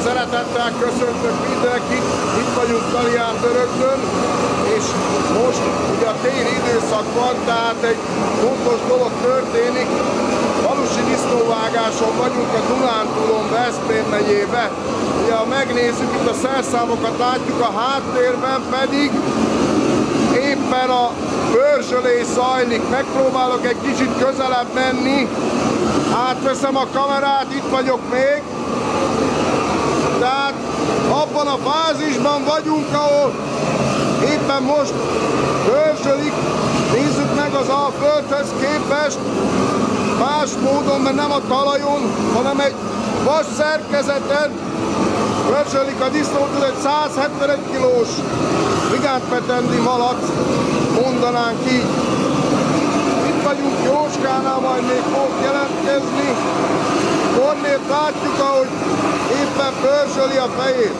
Szeretettel köszöntök mindenkit, itt vagyunk Tallián Dörögön, és most ugye a téli időszak van, tehát egy fontos dolog történik. Falusi disznóvágáson vagyunk a Dunántúlon, Veszprém megyébe. Ugye ha megnézzük, itt a szerszámokat látjuk, a háttérben pedig éppen a pörzsölés zajlik. Megpróbálok egy kicsit közelebb menni, átveszem a kamerát, itt vagyok még. Tehát abban a fázisban vagyunk, ahol éppen most pörzsölik. Nézzük meg az Alföldhöz képest más módon, mert nem a talajon, hanem egy vas szerkezeten pörzsölik a disznót, ez egy 171 kilós gigantpetendi malac, mondanánk így. Itt vagyunk Jóskánál, majd még fog jelentkezni. Kornélt látjuk, ahogy éppen pörzsöli a fejét.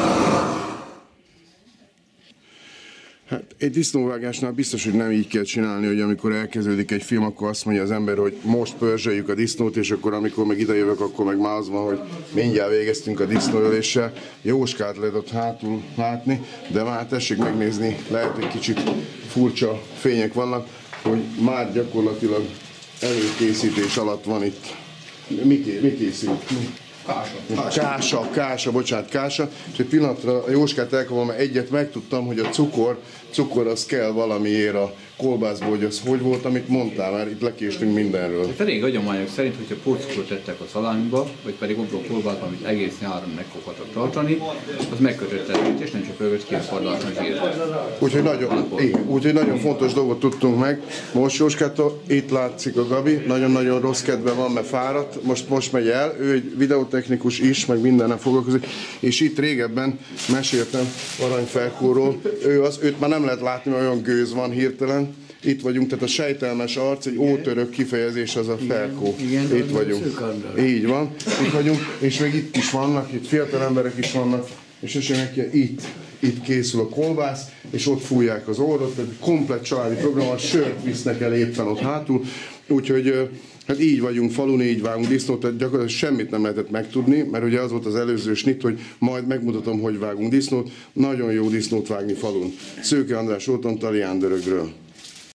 Hát egy disznóvágásnál biztos, hogy nem így kell csinálni, hogy amikor elkezdődik egy film, akkor azt mondja az ember, hogy most pörzsöljük a disznót, és akkor amikor meg idejövök, akkor meg már az van, hogy mindjárt végeztünk a disznóöléssel. Jóskát lehet ott hátul látni, de már tessék megnézni, lehet egy kicsit furcsa fények vannak, hogy már gyakorlatilag előkészítés alatt van itt. Mi készült? Kása. És egy pillanatra a Jóskát elkapom, mert egyet megtudtam, hogy a cukor az kell valamiért a kolbászból, hogy az hogy volt, amit mondtál, már itt lekéstünk mindenről. A régi hagyományok szerint, hogyha porcukrot tettek a szalámiba, vagy pedig obró kolbászba, amit egész nyáron meg foghatok tartani, az megkötött és nem csak rögött ki a padlásnak zsírt. Úgyhogy nagyon fontos dolgot tudtunk meg. Most Jóskától itt látszik a Gabi, nagyon-nagyon rossz kedve van, mert fáradt, most megy el, ő egy videótechnikus is, meg mindennel foglalkozik, és itt régebben meséltem aranyfelkóról, őt már nem lehet látni, mert olyan gőz van hirtelen. Itt vagyunk, tehát a sejtelmes arc, egy ótörök kifejezés az a felkó. Igen, itt vagyunk. Így van. Itt vagyunk, és még itt is vannak, itt fiatal emberek is vannak, és esetleg itt készül a kolbász, és ott fújják az orrot, tehát komplet családi program, sört visznek el éppen ott hátul, úgyhogy hát így vagyunk falun, így vágunk disznót, tehát gyakorlatilag semmit nem lehetett megtudni, mert ugye az volt az előző snit, hogy majd megmutatom, hogy vágunk disznót. Nagyon jó disznót vágni falun. Szőke András voltam Tallián Dörögről.